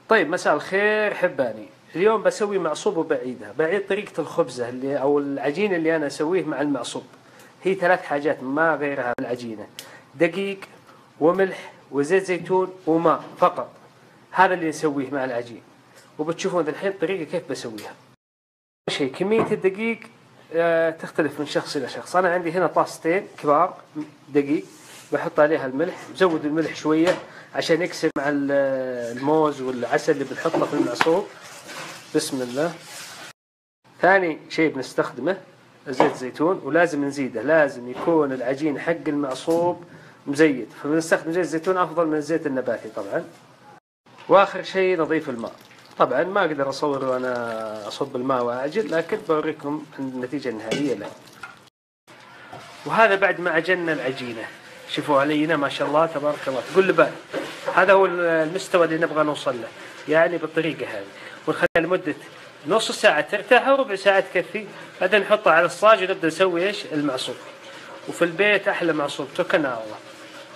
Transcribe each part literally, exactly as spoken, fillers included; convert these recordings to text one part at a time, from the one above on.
طيب مساء الخير حباني. اليوم بسوي معصوب وبعيدها، بعيد طريقة الخبزة اللي أو العجين اللي أنا أسويه مع المعصوب. هي ثلاث حاجات ما غيرها العجينة: دقيق وملح وزيت زيتون وماء فقط. هذا اللي نسويه مع العجين، وبتشوفون الحين الطريقة كيف بسويها. أول شيء كمية الدقيق تختلف من شخص إلى شخص. أنا عندي هنا طاستين كبار دقيق، بحط عليها الملح، بزود الملح شوية عشان يكسر مع الموز والعسل اللي بنحطه في المعصوب. بسم الله. ثاني شيء بنستخدمه زيت زيتون، ولازم نزيده، لازم يكون العجين حق المعصوب مزيت، فبنستخدم زيت زيتون أفضل من الزيت النباتي طبعا. وآخر شيء نضيف الماء. طبعا ما أقدر أصور وأنا أصب الماء وأعجن، لكن بوريكم النتيجة النهائية له. وهذا بعد ما عجننا العجينة، شوفوا علينا ما شاء الله تبارك الله، تقول لبال. هذا هو المستوى اللي نبغى نوصل له، يعني بالطريقة هذه، ونخليها لمدة نص ساعة ترتاح وربع ساعة تكفي. بعدين نحطها على الصاج ونبدأ نسوي إيش المعصوب. وفي البيت أحلى معصوب، توكلنا على الله.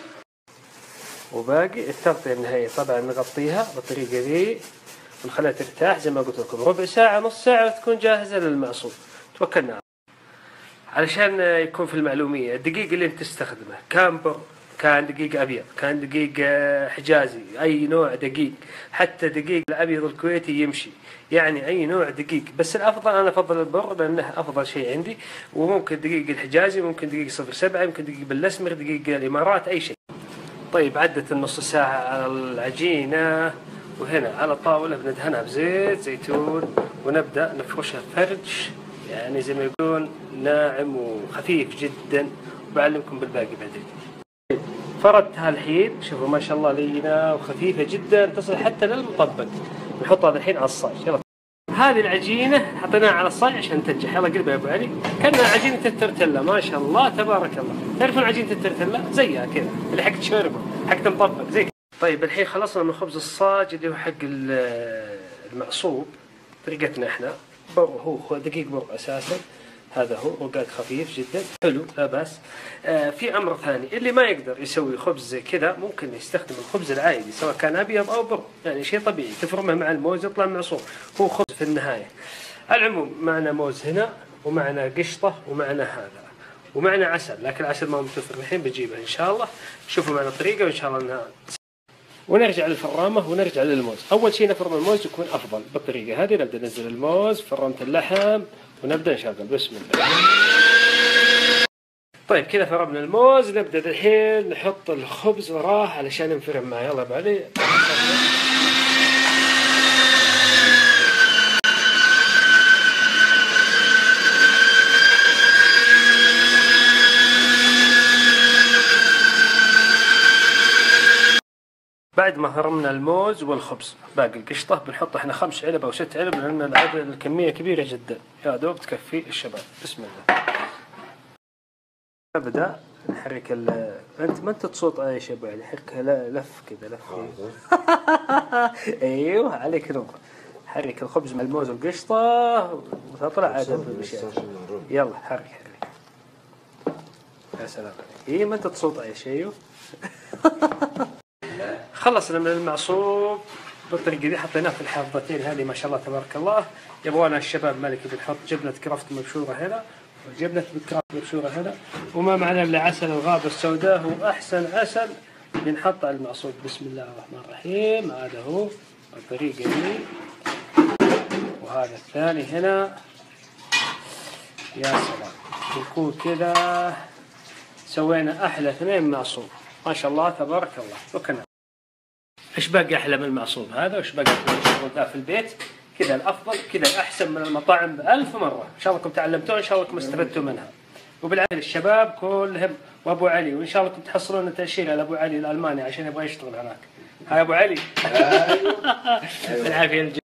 وباقي التغطية النهائية طبعا نغطيها بالطريقة ذي ونخليها ترتاح زي ما قلت لكم ربع ساعة نص ساعة وتكون جاهزة للمعصوب. توكلنا. علشان يكون في المعلومية، الدقيق اللي انت تستخدمه كان بر، كان دقيق أبيض، كان دقيق حجازي، أي نوع دقيق، حتى دقيق الأبيض الكويتي يمشي، يعني أي نوع دقيق. بس الأفضل أنا أفضل البر لأنه أفضل شيء عندي، وممكن دقيق الحجازي، ممكن دقيق صفر سبعة، ممكن دقيق بالأسمر، دقيق الإمارات، أي شيء. طيب عدت النص ساعة على العجينة، وهنا على الطاولة بندهنها بزيت زيتون ونبدأ نفرشها فرش، يعني زي ما يقولون ناعم وخفيف جدا، وبعلمكم بالباقي بعدين. فردتها الحين، شوفوا ما شاء الله لينة وخفيفة جدا، تصل حتى للمطبق. نحطها الحين على الصاج. يلا هذه العجينة حطيناها على الصاج عشان تنجح. يلا قلبها يا ابو علي، كأنها عجينة الترتيلا ما شاء الله تبارك الله. تعرفون عجينة الترتيلا زيها كذا، اللي حق شوربة، حق مطبق زي كذا. طيب الحين خلصنا من خبز الصاج اللي هو حق المعصوب. طريقتنا احنا بر، هو دقيق بر اساسا، هذا هو رقاق خفيف جدا حلو لا باس. آه في امر ثاني، اللي ما يقدر يسوي خبز زي كذا ممكن يستخدم الخبز العادي سواء كان ابيض او بر، يعني شيء طبيعي، تفرمه مع الموز يطلع معصوب، هو خبز في النهايه. على العموم معنا موز هنا، ومعنا قشطه، ومعنا هذا، ومعنا عسل، لكن العسل ما متوفر الحين بجيبه ان شاء الله. شوفوا معنا الطريقه وان شاء الله انها. ونرجع للفرامة ونرجع للموز. أول شيء نفرم الموز يكون أفضل بالطريقة هذه. نبدأ ننزل الموز، فرمت اللحم، ونبدأ نشغل. بسم الله. طيب كذا فرمنا الموز، نبدأ الحين نحط الخبز وراه علشان نفرم معه. يلا أبو علي. بعد ما فرمنا الموز والخبز، باقي القشطة بنحط احنا خمس علب او ست علب لان العدد الكمية كبيرة جدا، يا دوب تكفي الشباب. بسم الله. نبدأ نحرك ال انت ما انت تصوت ايش يا ابو علي، حركها لف كذا لف. ايوه عليك نور. حرك الخبز مع الموز والقشطة وتطلع عدد بالاشياء. يلا حرك حرك. يا سلام. ايه ما انت تصوت ايش. ايوه. خلصنا من المعصوب بالطريقة دي، حطيناه في الحافظتين هذه ما شاء الله تبارك الله. يبغونا الشباب مالكي بنحط جبنة كرافت مبشورة هنا، وجبنة كرافت مبشورة هنا، وما معنا إلا عسل الغابة السوداء، هو أحسن عسل بنحط على المعصوب. بسم الله الرحمن الرحيم. هذا هو الطريقة دي، وهذا الثاني هنا. يا سلام، يكون كذا سوينا أحلى اثنين معصوب ما شاء الله تبارك الله. وكنا ايش باقي احلى من المعصوب هذا، وايش باقي ذا في البيت كذا الافضل، كذا احسن من المطاعم بألف مره. ان شاء الله انكم تعلمتوا، ان شاء الله انكم استفدتوا منها. وبالعكس الشباب كلهم وابو علي، وان شاء الله انكم تحصلون تاشيره لابو علي الالماني عشان يبغى يشتغل هناك. هاي ابو علي. بالعافيه.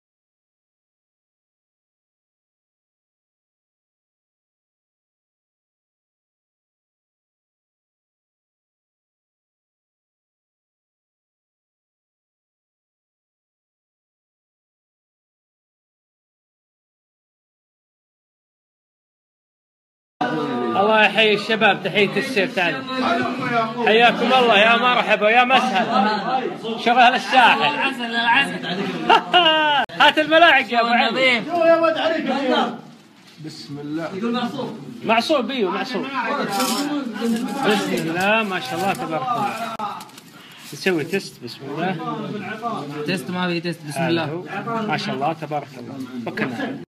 الله يحيي الشباب، تحية السير. تعالوا حياكم الله، يا مرحبا يا مسهلا، شغل الساحل. فتحت الملاعق يا ابو علي. شو يا ولد عليك. بسم الله. يقول معصوب. معصوب ايوه معصوب. بسم الله ما شاء الله تبارك الله. نسوي تيست بسم الله. تيست ما في تيست بسم الله. ما شاء الله تبارك الله. فكنا